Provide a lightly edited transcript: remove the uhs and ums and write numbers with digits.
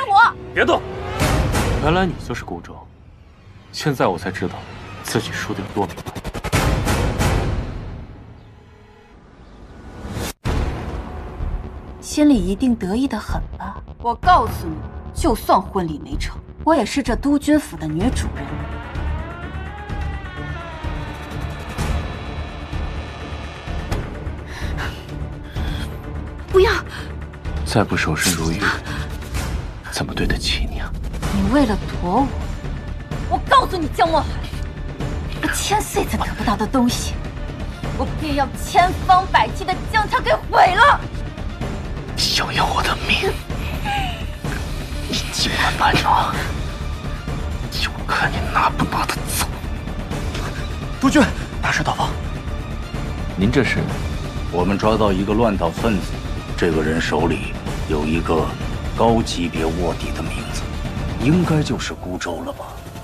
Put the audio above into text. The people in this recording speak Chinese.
我！ 别动！原来你就是孤舟，现在我才知道自己输得有多明白。 心里一定得意得很吧？我告诉你，就算婚礼没成，我也是这督军府的女主人。不要！ 再不守身如玉，怎么对得起你啊？ 你为了躲我告诉你，江墨海，我千岁都得不到的东西，我便要千方百计的将它给毁了。 想要我的命，你尽管来拿，就看你拿不拿得走。 督军，大事到报！ 您这是？ 我们抓到一个乱党分子，这个人手里有一个高级别卧底的名字，应该就是孤舟了吧？